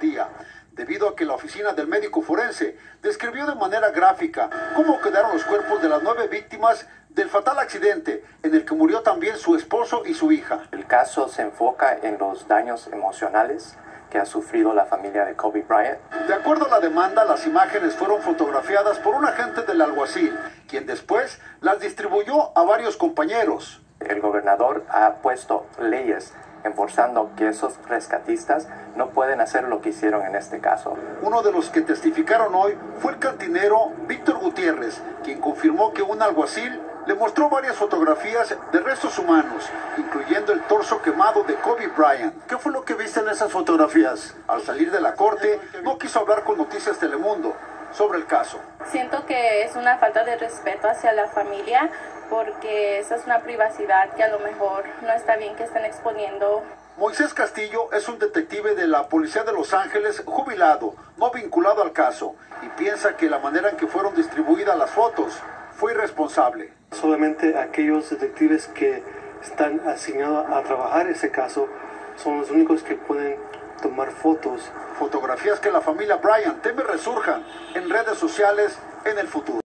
día, debido a que la oficina del médico forense describió de manera gráfica cómo quedaron los cuerpos de las 9 víctimas del fatal accidente en el que murió también su esposo y su hija. El caso se enfoca en los daños emocionales que ha sufrido la familia de Kobe Bryant. De acuerdo a la demanda, las imágenes fueron fotografiadas por un agente del alguacil, quien después las distribuyó a varios compañeros. El gobernador ha puesto leyes enforzando que esos rescatistas no pueden hacer lo que hicieron en este caso. Uno de los que testificaron hoy fue el cantinero Víctor Gutiérrez, quien confirmó que un alguacil le mostró varias fotografías de restos humanos, incluyendo el torso quemado de Kobe Bryant. ¿Qué fue lo que viste en esas fotografías? Al salir de la corte, no quiso hablar con Noticias Telemundo sobre el caso. Siento que es una falta de respeto hacia la familia, porque esa es una privacidad que a lo mejor no está bien que estén exponiendo. Moisés Castillo es un detective de la Policía de Los Ángeles, jubilado, no vinculado al caso, y piensa que la manera en que fueron distribuidas las fotos fue irresponsable. Solamente aquellos detectives que están asignados a trabajar ese caso son los únicos que pueden tomar fotos. Fotografías que la familia Bryant teme resurjan en redes sociales en el futuro.